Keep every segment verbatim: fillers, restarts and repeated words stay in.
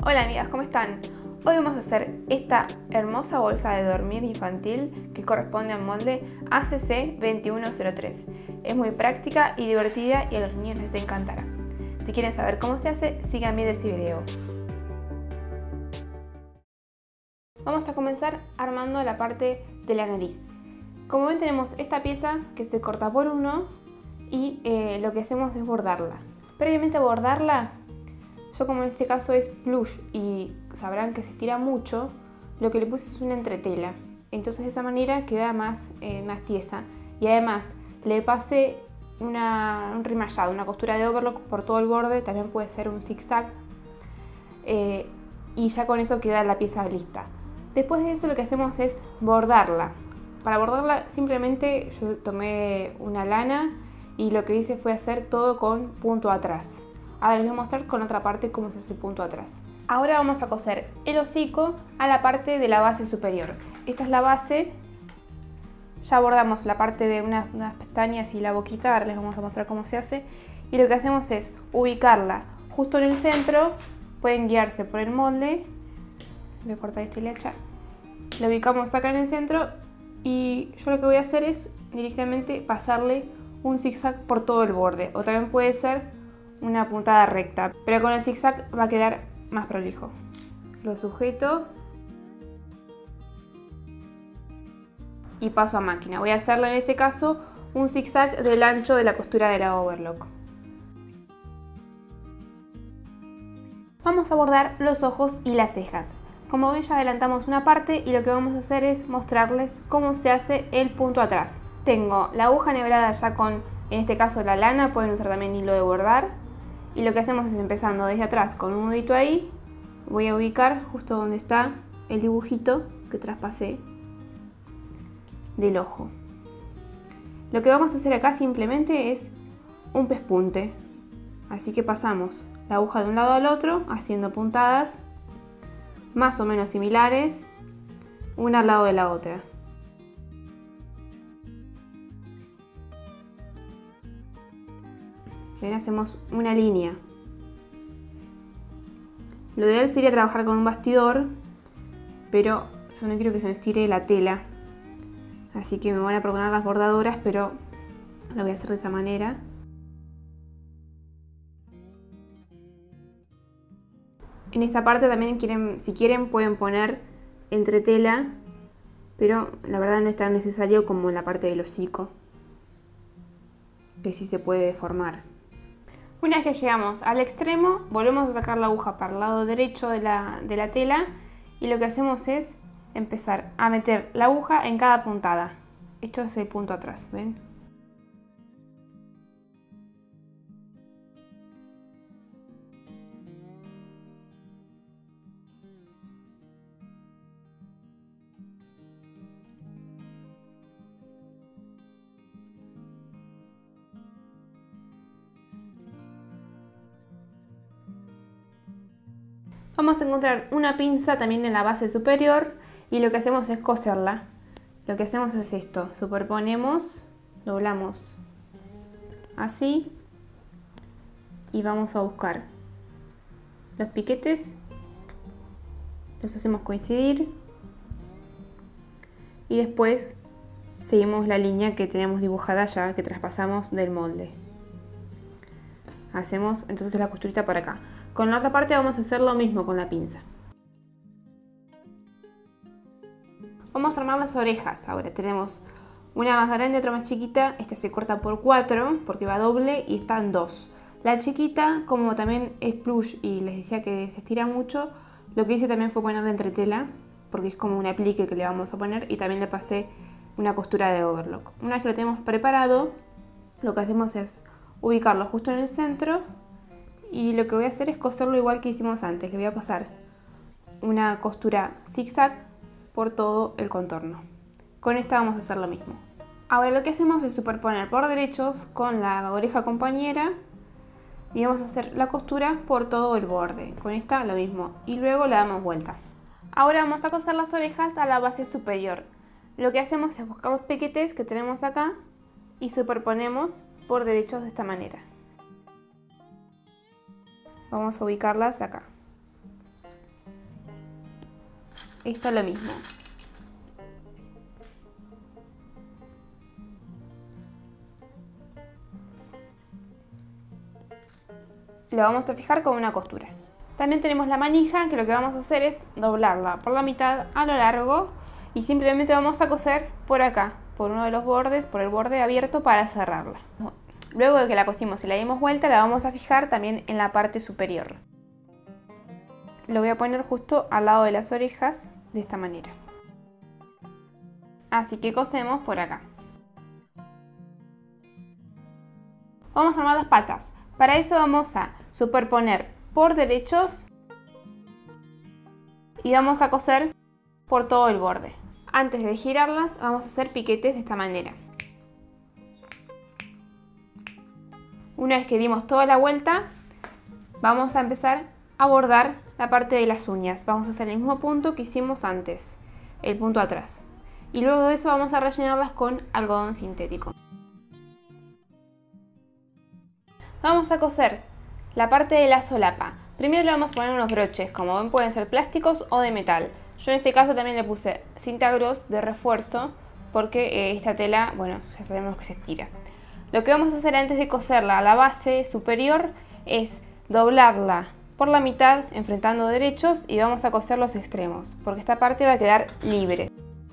Hola amigas, ¿cómo están? Hoy vamos a hacer esta hermosa bolsa de dormir infantil que corresponde al molde A C C veintiuno cero tres. Es muy práctica y divertida y a los niños les encantará. Si quieren saber cómo se hace, sigan viendo este video. Vamos a comenzar armando la parte de la nariz. Como ven, tenemos esta pieza que se corta por uno y eh, lo que hacemos es bordarla. Previamente a bordarla, yo como en este caso es plush y sabrán que se estira mucho, lo que le puse es una entretela. Entonces de esa manera queda más, eh, más tiesa. Y además le pasé una, un remallado, una costura de overlock por todo el borde, también puede ser un zigzag. Eh, y ya con eso queda la pieza lista. Después de eso lo que hacemos es bordarla. Para bordarla simplemente yo tomé una lana y lo que hice fue hacer todo con punto atrás. Ahora les voy a mostrar con otra parte cómo se hace punto atrás. Ahora vamos a coser el hocico a la parte de la base superior. Esta es la base. Ya bordamos la parte de unas, unas pestañas y la boquita. Ahora les vamos a mostrar cómo se hace. Y lo que hacemos es ubicarla justo en el centro. Pueden guiarse por el molde. Voy a cortar esta hilacha. La ubicamos acá en el centro. Y yo lo que voy a hacer es directamente pasarle un zigzag por todo el borde. O también puede ser una puntada recta, pero con el zigzag va a quedar más prolijo. Lo sujeto y paso a máquina. Voy a hacerle en este caso un zigzag del ancho de la costura de la overlock. Vamos a bordar los ojos y las cejas. Como ven, ya adelantamos una parte y lo que vamos a hacer es mostrarles cómo se hace el punto atrás. Tengo la aguja enhebrada ya con, en este caso, la lana, pueden usar también hilo de bordar. Y lo que hacemos es, empezando desde atrás con un nudito ahí, voy a ubicar justo donde está el dibujito que traspasé del ojo. Lo que vamos a hacer acá simplemente es un pespunte. Así que pasamos la aguja de un lado al otro haciendo puntadas más o menos similares, una al lado de la otra. Ven, hacemos una línea. Lo ideal sería trabajar con un bastidor, pero yo no quiero que se me estire la tela. Así que me van a perdonar las bordadoras, pero lo voy a hacer de esa manera. En esta parte también, quieren, si quieren, pueden poner entretela, pero la verdad no es tan necesario como en la parte del hocico, que sí se puede deformar. Una vez que llegamos al extremo, volvemos a sacar la aguja para el lado derecho de la, de la tela y lo que hacemos es empezar a meter la aguja en cada puntada. Esto es el punto atrás, ¿ven? Vamos a encontrar una pinza también en la base superior y lo que hacemos es coserla. Lo que hacemos es esto, superponemos, doblamos así y vamos a buscar los piquetes, los hacemos coincidir y después seguimos la línea que tenemos dibujada ya, que traspasamos del molde. Hacemos entonces la costurita por acá. Con la otra parte vamos a hacer lo mismo con la pinza. Vamos a armar las orejas. Ahora tenemos una más grande, otra más chiquita. Esta se corta por cuatro porque va doble y está en dos. La chiquita, como también es plush y les decía que se estira mucho, lo que hice también fue ponerle entretela porque es como un aplique que le vamos a poner y también le pasé una costura de overlock. Una vez que lo tenemos preparado, lo que hacemos es ubicarlo justo en el centro. Y lo que voy a hacer es coserlo igual que hicimos antes. Le voy a pasar una costura zigzag por todo el contorno. Con esta vamos a hacer lo mismo. Ahora lo que hacemos es superponer por derechos con la oreja compañera y vamos a hacer la costura por todo el borde. Con esta lo mismo y luego la damos vuelta. Ahora vamos a coser las orejas a la base superior. Lo que hacemos es buscar los piquetes que tenemos acá y superponemos por derechos de esta manera. Vamos a ubicarlas acá. esto es lo mismo. Lo vamos a fijar con una costura. También tenemos la manija, que lo que vamos a hacer es doblarla por la mitad a lo largo y simplemente vamos a coser por acá, por uno de los bordes, por el borde abierto para cerrarla. Luego de que la cosimos y la dimos vuelta, la vamos a fijar también en la parte superior. Lo voy a poner justo al lado de las orejas, de esta manera. Así que cosemos por acá. Vamos a armar las patas. Para eso vamos a superponer por derechos y vamos a coser por todo el borde. Antes de girarlas vamos a hacer piquetes de esta manera. Una vez que dimos toda la vuelta, vamos a empezar a bordar la parte de las uñas. Vamos a hacer el mismo punto que hicimos antes, el punto atrás. Y luego de eso vamos a rellenarlas con algodón sintético. Vamos a coser la parte de la solapa. Primero le vamos a poner unos broches, como ven pueden ser plásticos o de metal. Yo en este caso también le puse cinta gros de refuerzo porque eh, esta tela, bueno, ya sabemos que se estira. Lo que vamos a hacer antes de coserla a la base superior es doblarla por la mitad enfrentando derechos y vamos a coser los extremos porque esta parte va a quedar libre.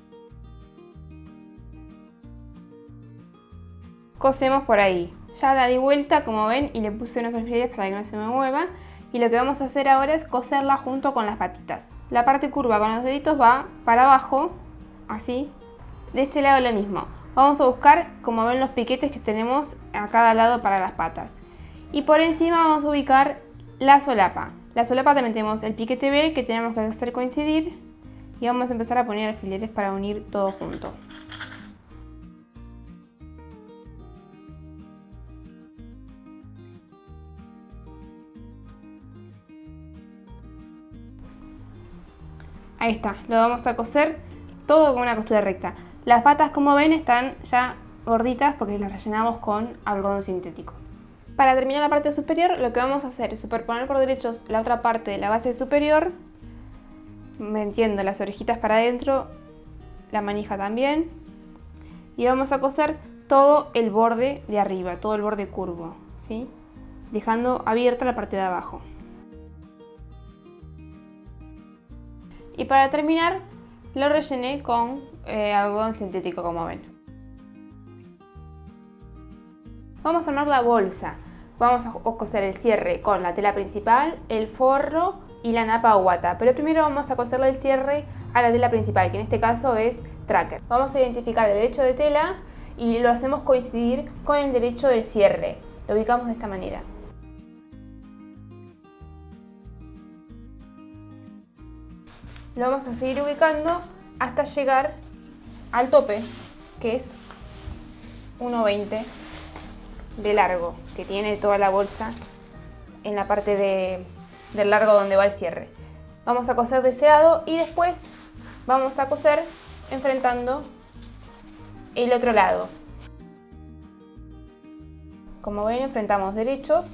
Cosemos por ahí. Ya la di vuelta como ven y le puse unos alfileres para que no se me mueva y lo que vamos a hacer ahora es coserla junto con las patitas. La parte curva con los deditos va para abajo, así. De este lado lo mismo. Vamos a buscar, como ven, los piquetes que tenemos a cada lado para las patas. Y por encima vamos a ubicar la solapa. La solapa también tenemos el piquete B que tenemos que hacer coincidir y vamos a empezar a poner alfileres para unir todo junto. Ahí está, lo vamos a coser todo con una costura recta. Las patas, como ven, están ya gorditas porque las rellenamos con algodón sintético. Para terminar la parte superior, lo que vamos a hacer es superponer por derechos la otra parte de la base superior, metiendo las orejitas para adentro, la manija también, y vamos a coser todo el borde de arriba, todo el borde curvo, ¿sí? Dejando abierta la parte de abajo. Y para terminar, lo rellené con eh, algodón sintético, como ven. Vamos a armar la bolsa. Vamos a coser el cierre con la tela principal, el forro y la napa o guata. Pero primero vamos a coserle el cierre a la tela principal, que en este caso es tracker. Vamos a identificar el derecho de tela y lo hacemos coincidir con el derecho del cierre. Lo ubicamos de esta manera. Lo vamos a seguir ubicando hasta llegar al tope, que es uno veinte de largo, que tiene toda la bolsa en la parte de, del largo donde va el cierre. Vamos a coser de ese lado y después vamos a coser enfrentando el otro lado. Como ven, enfrentamos derechos.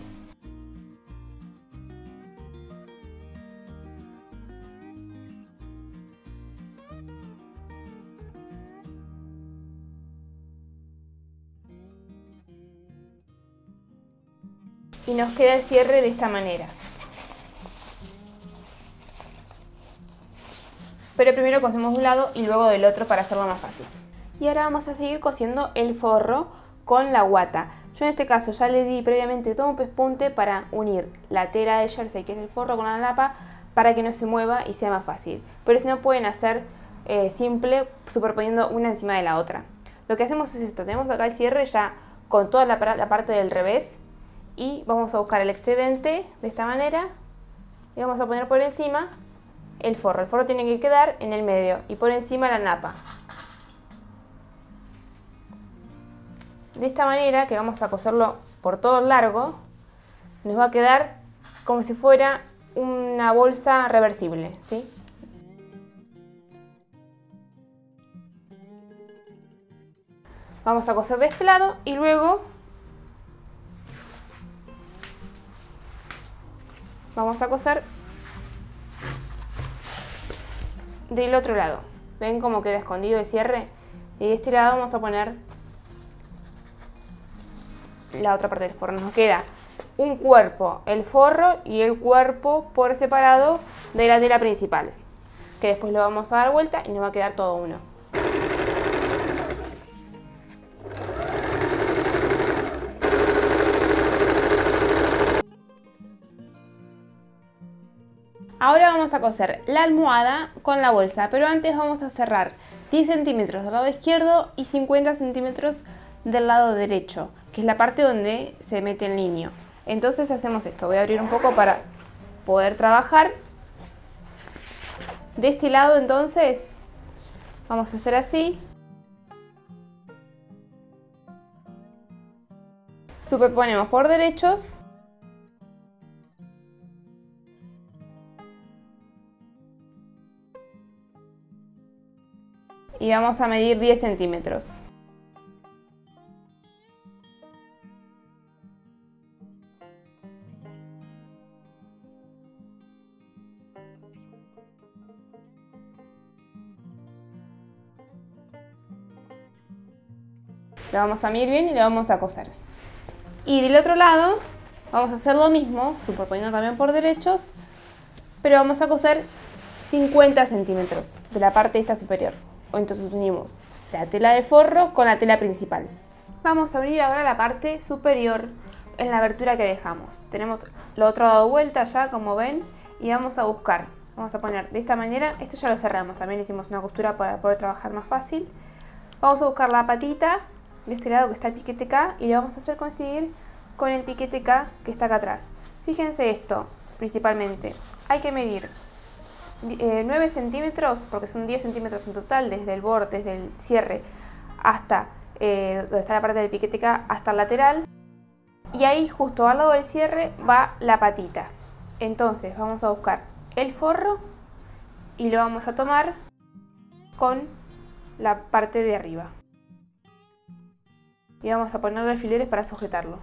Y nos queda el cierre de esta manera. Pero primero cosemos de un lado y luego del otro para hacerlo más fácil. Y ahora vamos a seguir cosiendo el forro con la guata. Yo en este caso ya le di previamente todo un pespunte para unir la tela de jersey, que es el forro, con la napa, para que no se mueva y sea más fácil. Pero si no, pueden hacer eh, simple, superponiendo una encima de la otra. Lo que hacemos es esto, tenemos acá el cierre ya con toda la, la parte del revés. Y vamos a buscar el excedente de esta manera y vamos a poner por encima el forro. El forro tiene que quedar en el medio y por encima la napa. De esta manera, que vamos a coserlo por todo el largo, nos va a quedar como si fuera una bolsa reversible, ¿sí? Vamos a coser de este lado y luego vamos a coser del otro lado. ¿Ven cómo queda escondido el cierre? Y de este lado vamos a poner la otra parte del forro. Nos queda un cuerpo, el forro y el cuerpo por separado de la tela principal, que después lo vamos a dar vuelta y nos va a quedar todo uno. Ahora vamos a coser la almohada con la bolsa, pero antes vamos a cerrar diez centímetros del lado izquierdo y cincuenta centímetros del lado derecho, que es la parte donde se mete el niño. Entonces hacemos esto, voy a abrir un poco para poder trabajar. De este lado entonces vamos a hacer así. Superponemos por derechos. Y vamos a medir diez centímetros. Lo vamos a medir bien y lo vamos a coser. Y del otro lado vamos a hacer lo mismo, superponiendo también por derechos, pero vamos a coser cincuenta centímetros de la parte esta superior. Entonces unimos la tela de forro con la tela principal. Vamos a abrir ahora la parte superior en la abertura que dejamos. Tenemos lo otro dado vuelta ya, como ven, y vamos a buscar. Vamos a poner de esta manera, esto ya lo cerramos, también hicimos una costura para poder trabajar más fácil. Vamos a buscar la patita de este lado que está el piquete acá y lo vamos a hacer coincidir con el piquete acá que está acá atrás. Fíjense esto, principalmente, hay que medir nueve centímetros, porque son diez centímetros en total, desde el borde, desde el cierre hasta eh, donde está la parte del piquete acá, hasta el lateral, y ahí justo al lado del cierre va la patita. Entonces vamos a buscar el forro y lo vamos a tomar con la parte de arriba y vamos a ponerle alfileres para sujetarlo.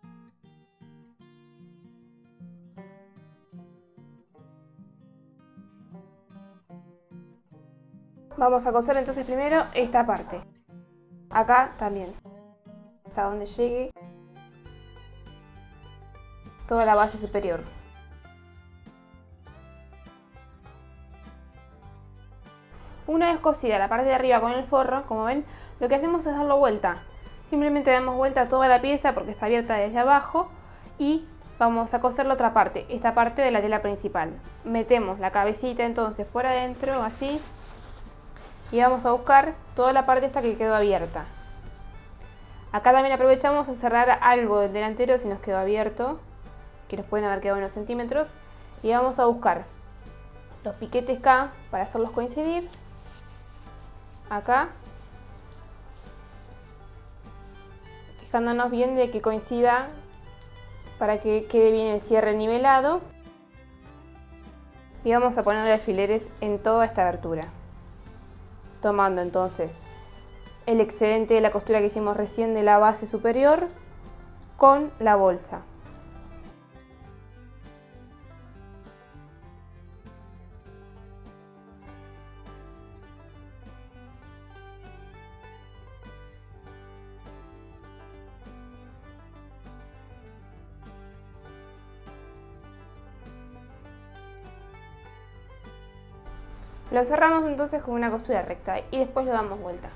Vamos a coser entonces primero esta parte, acá también, hasta donde llegue toda la base superior. Una vez cosida la parte de arriba con el forro, como ven, lo que hacemos es darlo vuelta. Simplemente damos vuelta a toda la pieza porque está abierta desde abajo y vamos a coser la otra parte, esta parte de la tela principal. Metemos la cabecita entonces por adentro, así. Y vamos a buscar toda la parte esta que quedó abierta. Acá también aprovechamos a cerrar algo del delantero si nos quedó abierto, que nos pueden haber quedado unos centímetros. Y vamos a buscar los piquetes acá para hacerlos coincidir. Acá. Fijándonos bien de que coincida para que quede bien el cierre nivelado. Y vamos a poner alfileres en toda esta abertura. Tomando entonces el excedente de la costura que hicimos recién de la base superior con la bolsa. Lo cerramos entonces con una costura recta y después lo damos vuelta.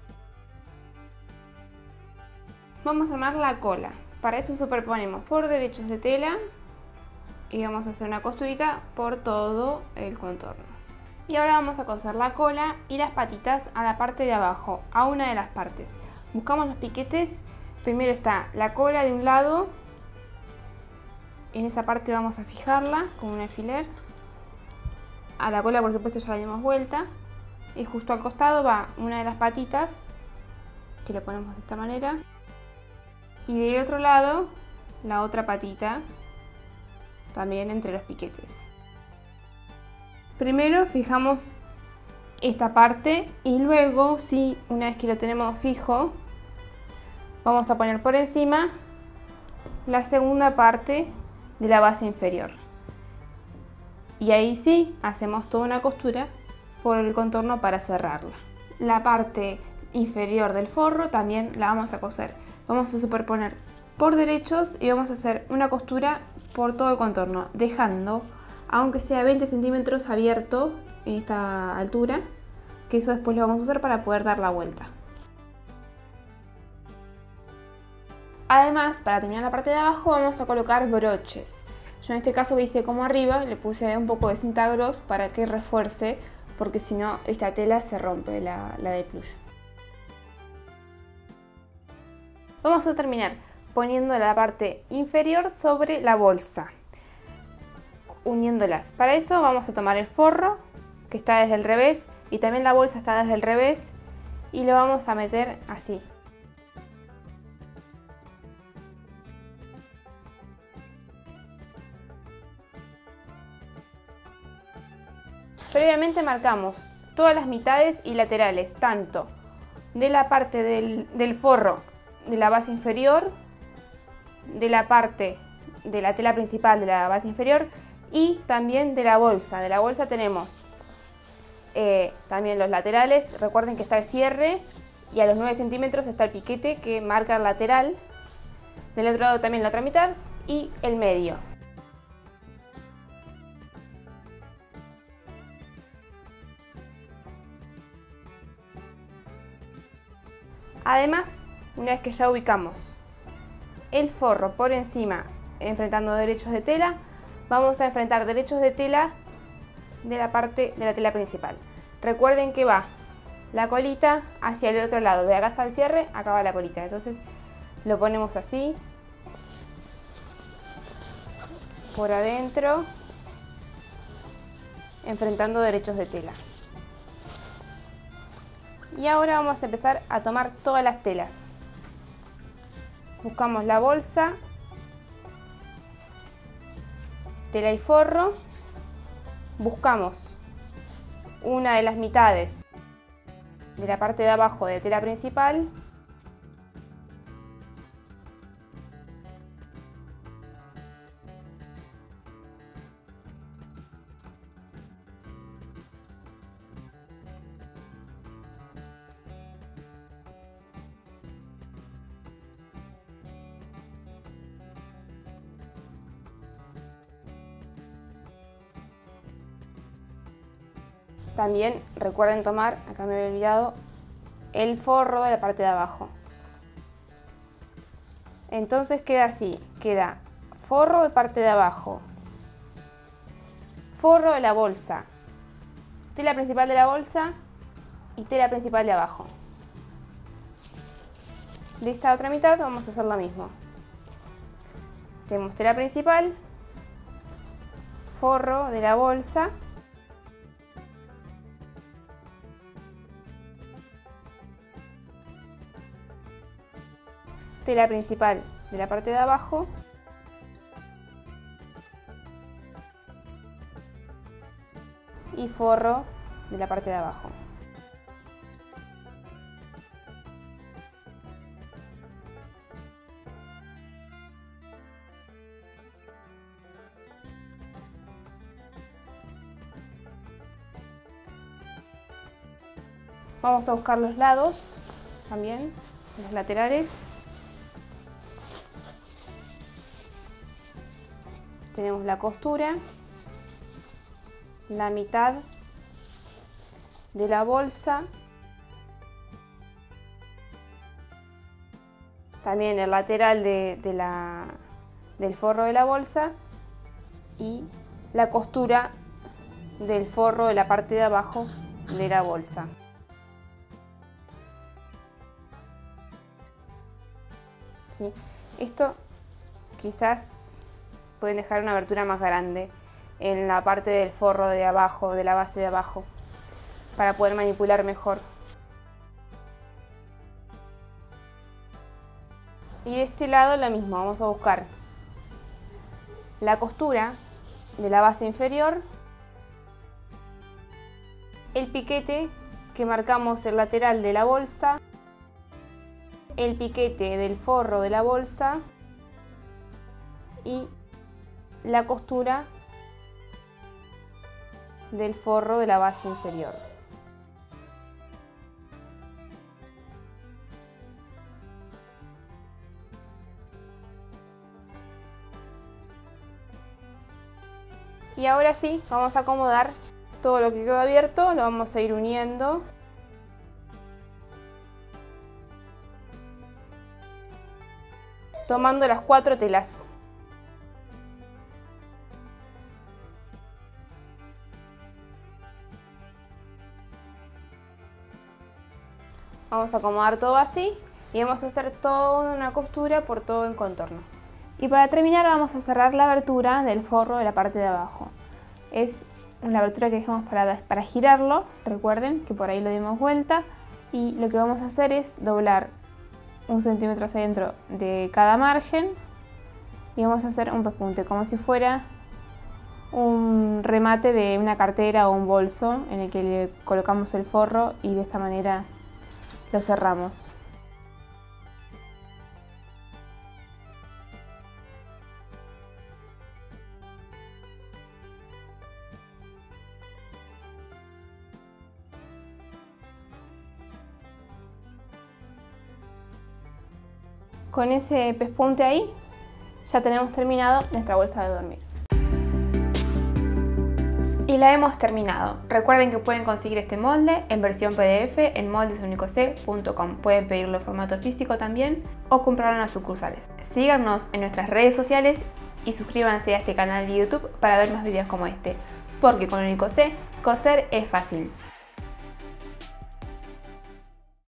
Vamos a armar la cola. Para eso superponemos por derechos de tela y vamos a hacer una costurita por todo el contorno. Y ahora vamos a coser la cola y las patitas a la parte de abajo, a una de las partes. Buscamos los piquetes. Primero está la cola de un lado. En esa parte vamos a fijarla con un alfiler. A la cola, por supuesto, ya la dimos vuelta. Y justo al costado va una de las patitas, que lo ponemos de esta manera. Y del otro lado, la otra patita, también entre los piquetes. Primero fijamos esta parte y luego, sí, una vez que lo tenemos fijo, vamos a poner por encima la segunda parte de la base inferior. Y ahí sí, hacemos toda una costura por el contorno para cerrarla. La parte inferior del forro también la vamos a coser. Vamos a superponer por derechos y vamos a hacer una costura por todo el contorno, dejando, aunque sea veinte centímetros abierto en esta altura, que eso después lo vamos a usar para poder dar la vuelta. Además, para terminar la parte de abajo vamos a colocar broches. Yo en este caso que hice como arriba, le puse un poco de cinta gros para que refuerce, porque si no esta tela se rompe, la, la de plush. Vamos a terminar poniendo la parte inferior sobre la bolsa, uniéndolas. Para eso vamos a tomar el forro, que está desde el revés, y también la bolsa está desde el revés, y lo vamos a meter así. Previamente marcamos todas las mitades y laterales, tanto de la parte del, del forro de la base inferior, de la parte de la tela principal de la base inferior y también de la bolsa. De la bolsa tenemos eh, también los laterales. Recuerden que está el cierre y a los nueve centímetros está el piquete que marca el lateral. Del otro lado también la otra mitad y el medio. Además, una vez que ya ubicamos el forro por encima enfrentando derechos de tela, vamos a enfrentar derechos de tela de la parte de la tela principal. Recuerden que va la colita hacia el otro lado, de acá está el cierre, acá va la colita, entonces lo ponemos así, por adentro, enfrentando derechos de tela. Y ahora vamos a empezar a tomar todas las telas. Buscamos la bolsa, tela y forro, buscamos una de las mitades de la parte de abajo de tela principal, también recuerden tomar, acá me había olvidado, el forro de la parte de abajo. Entonces queda así, queda forro de parte de abajo, forro de la bolsa, tela principal de la bolsa y tela principal de abajo. De esta otra mitad vamos a hacer lo mismo. Tenemos tela principal, forro de la bolsa, tela principal de la parte de abajo y forro de la parte de abajo. Vamos a buscar los lados también, los laterales. Tenemos la costura, la mitad de la bolsa, también el lateral de, de la, del forro de la bolsa y la costura del forro de la parte de abajo de la bolsa. ¿Sí? Esto quizás pueden dejar una abertura más grande en la parte del forro de abajo, de la base de abajo, para poder manipular mejor. Y de este lado lo mismo, vamos a buscar la costura de la base inferior, el piquete que marcamos el lateral de la bolsa, el piquete del forro de la bolsa y la costura del forro de la base inferior. Y ahora sí, vamos a acomodar todo lo que quedó abierto, lo vamos a ir uniendo. Tomando las cuatro telas. Vamos a acomodar todo así y vamos a hacer toda una costura por todo el contorno. Y para terminar vamos a cerrar la abertura del forro de la parte de abajo. Es una abertura que dejamos para, para girarlo, recuerden que por ahí lo dimos vuelta, y lo que vamos a hacer es doblar un centímetro hacia adentro de cada margen y vamos a hacer un pespunte como si fuera un remate de una cartera o un bolso en el que le colocamos el forro y de esta manera lo cerramos. Con ese pespunte ahí ya tenemos terminado nuestra bolsa de dormir. Y la hemos terminado. Recuerden que pueden conseguir este molde en versión P D F en moldes único c punto com. Pueden pedirlo en formato físico también o comprarlo en las sucursales. Síganos en nuestras redes sociales y suscríbanse a este canal de YouTube para ver más videos como este. Porque con Único C, coser es fácil.